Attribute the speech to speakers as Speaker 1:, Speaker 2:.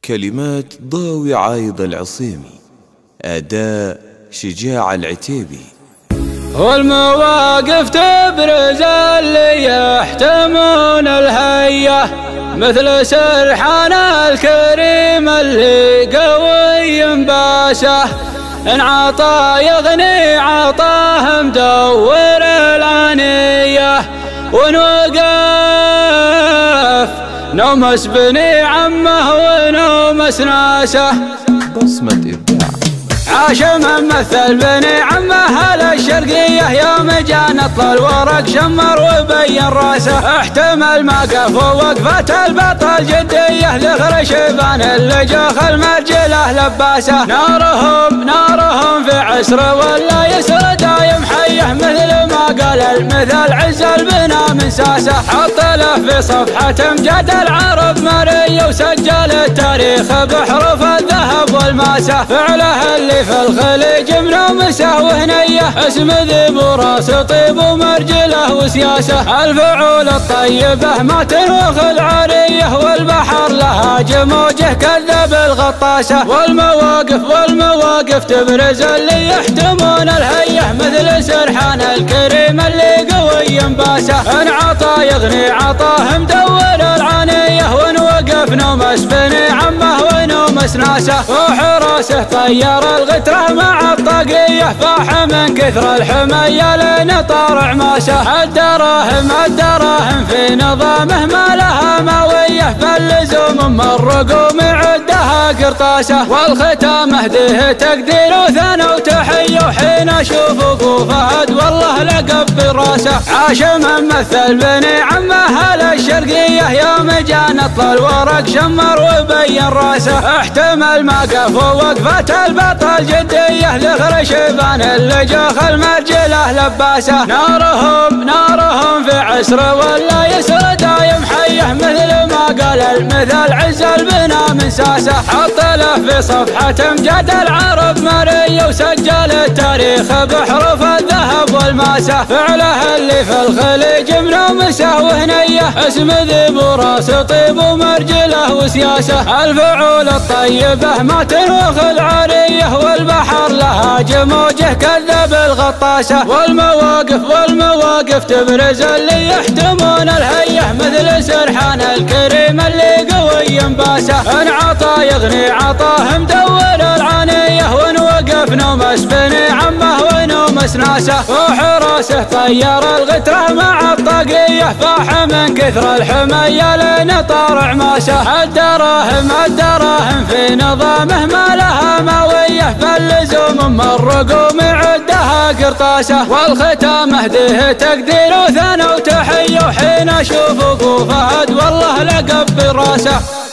Speaker 1: كلمات ضاوي عايض العصيمي، أداء شجاع العتيبي.
Speaker 2: والمواقف تبرز اللي يحتمون الهية، مثل سرحان الكريم اللي قوي باسه، إن عطا يغني عطاه مدور العنية، ونوقف نومس بني عمه ونومس ناسه.
Speaker 1: بصمة إبداع
Speaker 2: عاش من مثل بني عمه الشرقية، يوم جا نطل الورق شمر وبين راسه، احتمل ما قف ووقفة البطل جدية، ذخر شيبان اللي جوخ المرجله لباسه، نارهم في عسر ولا يسر دايم حيه، مثل ما قال المثل عز البنا من ساسه، حط له في صفحة امجاد العرب مرية، وسجل التاريخ بحروف الذهب والماسه، فعله اللي في الخليج منومسه وهنيه، اسم ذيب وراس طيب ومرجله وسياسه، الفعول الطيبه ما تنوخ العاريه، والبحر لها جموجه كذب الغطاسه، والمواقف تبرز اللي يحتمون الهيه، مثل سرحان الكريم اللي قوي باسه، ان عطا يغني عطاه مدور العنيه، ونوقف نومس بني عمه ونومس ناسه، وحراسه طير الغتره مع الطاقيه، فاح من كثر الحميه لين طار عماسه، الدراهم في نظامه ما لها ماويه، فاللزوم من الرقوم عدها قرطاسه، والختام اهديه تقدير وثنى وتحيه، وحين اشوف ابو فهد والله لقب براسه، عاش من مثل بني عمه الشرقيه، يوم جا نطل الورق شمر وبين راسه، احتمل ما قف ووقفة البطل جدية، ذخر شيبان اللي جوخ المرجله لباسه، نارهم في عسر ولا يسر دايم حيه، مثل ما قال المثل عز البنا من ساسه، حط له في صفحة امجاد العرب مرية، وسجل التاريخ بحروف الذهب والماسه، فعله اللي في الخليج منومسه وهنيه، اسم ذيب وراس طيب ومرجله وسياسه، الفعول الطيبه ما تنوخ العاريه، والبحر لها جموجه كذب الغطاسه، والمواقف تبرز اللي يحتمون الهيه، مثل سرحان الكريم اللي قوي باسه، ان عطا يغني عطاه مدور العنيه، ونوقف نومس بني عمه ونومس ناسه، وحراسه طير الغتره مع الطاقيه، فاح من كثر الحميه لين طار عماسه، الدراهم في نظامه ما لها ماويه، فاللزوم من الرقوم عدها قرطاسه، والختام اهديه تقدير وثنى وتحيه، وحين اشوف ابو فهد والله لقب براسه.